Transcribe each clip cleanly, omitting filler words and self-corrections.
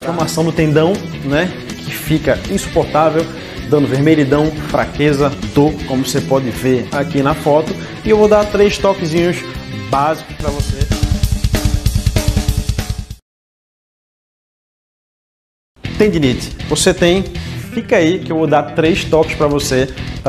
Inflamação do tendão, né, que fica insuportável, dando vermelhidão, fraqueza, dor, como você pode ver aqui na foto. E eu vou dar 3 toquezinhos básicos para você. Tendinite, você tem, fica aí que eu vou dar 3 toques para você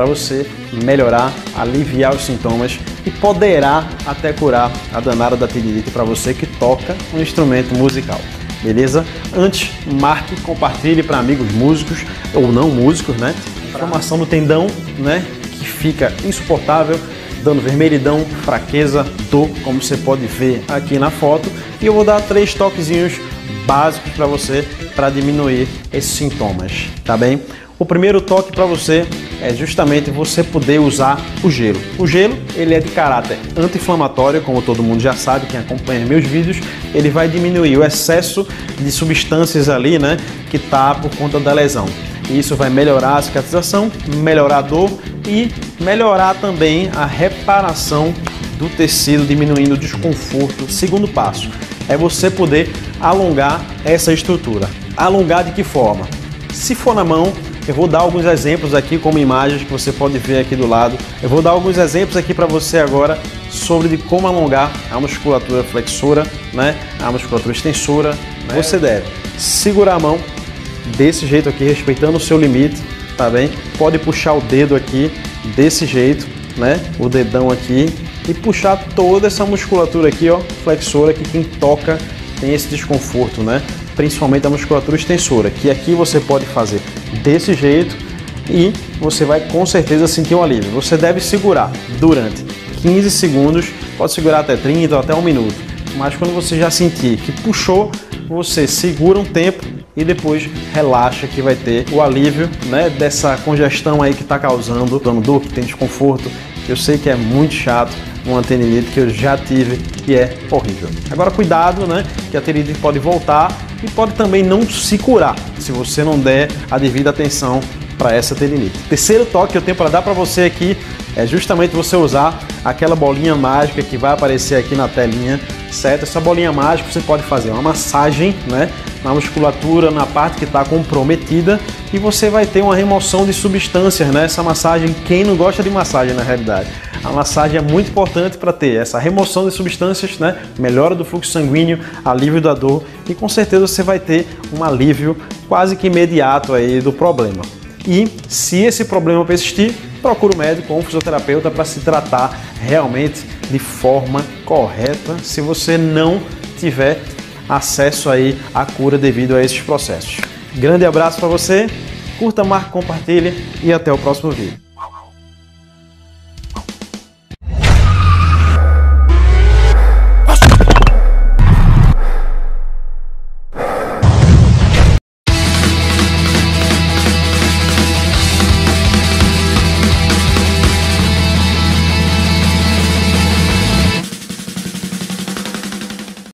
melhorar, aliviar os sintomas e poderá até curar a danada da tendinite para você que toca um instrumento musical. Beleza? Antes, marque, compartilhe para amigos músicos ou não músicos, né? Inflamação do tendão, né? Que fica insuportável, dando vermelhidão, fraqueza, dor, como você pode ver aqui na foto. E eu vou dar 3 toquezinhos básicos para você para diminuir esses sintomas, tá bem? O primeiro toque para você é justamente você poder usar o gelo. O gelo, ele é de caráter anti-inflamatório, como todo mundo já sabe, quem acompanha meus vídeos, ele vai diminuir o excesso de substâncias ali, né, que tá por conta da lesão. Isso vai melhorar a cicatrização, melhorar a dor e melhorar também a reparação do tecido, diminuindo o desconforto. Segundo passo é você poder alongar essa estrutura. Alongar de que forma? Se for na mão, eu vou dar alguns exemplos aqui como imagens que você pode ver aqui do lado. Eu vou dar alguns exemplos aqui para você agora sobre de como alongar a musculatura flexora, né? A musculatura extensora. Né? Você deve segurar a mão desse jeito aqui, respeitando o seu limite, tá bem? Pode puxar o dedo aqui desse jeito, né? O dedão aqui e puxar toda essa musculatura aqui, ó, flexora, que quem toca tem esse desconforto, né? Principalmente a musculatura extensora, que aqui você pode fazer desse jeito e você vai com certeza sentir um alívio. Você deve segurar durante 15 segundos, pode segurar até 30 ou até 1 minuto, mas quando você já sentir que puxou, você segura um tempo e depois relaxa, que vai ter o alívio, né, dessa congestão aí que está causando dor, que tem desconforto. Eu sei que é muito chato, uma tendinite que eu já tive e é horrível. Agora cuidado, né, que a tendinite pode voltar e pode também não se curar se você não der a devida atenção para essa tendinite. O terceiro toque que eu tenho para dar para você aqui é justamente você usar aquela bolinha mágica que vai aparecer aqui na telinha, certo? Essa bolinha mágica você pode fazer uma massagem, né, na musculatura, na parte que está comprometida, e você vai ter uma remoção de substâncias, né? Essa massagem, quem não gosta de massagem na realidade? A massagem é muito importante para ter essa remoção de substâncias, né? Melhora do fluxo sanguíneo, alívio da dor, e com certeza você vai ter um alívio quase que imediato aí do problema. E se esse problema persistir, procure um médico ou um fisioterapeuta para se tratar realmente de forma correta, se você não tiver acesso aí à cura devido a esses processos. Grande abraço para você, curta, marque, compartilhe e até o próximo vídeo.